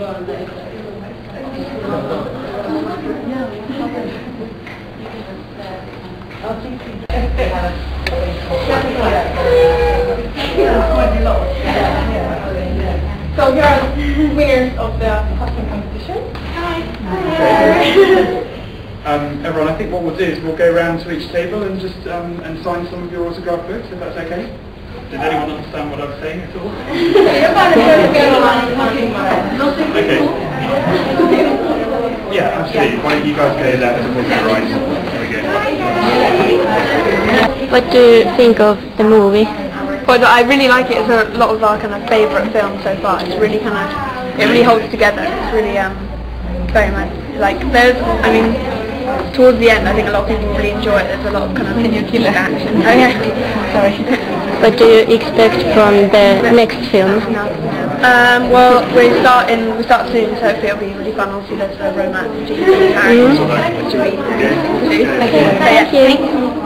So here are the winners of the costume competition. Hi. Everyone, I think what we'll do is we'll go round to each table and just and sign some of your autograph books, if that's okay. Did anyone understand what I was saying at all? Okay. Yeah, absolutely. Why don't you guys go left and we'll go right? There we go. What do you think of the movie? Well, I really like it. It's a lot of our kind of favourite films so far. It's really kind of, it really holds together. It's really very much like there's, I mean, towards the end I think a lot of people really enjoy it. There's a lot of kind of action. Oh yeah, sorry. What do you expect from the next film? Well, we start soon, so hopefully it'll be really fun. Obviously there's the romance between the characters, which will be interesting too. Okay, thank you.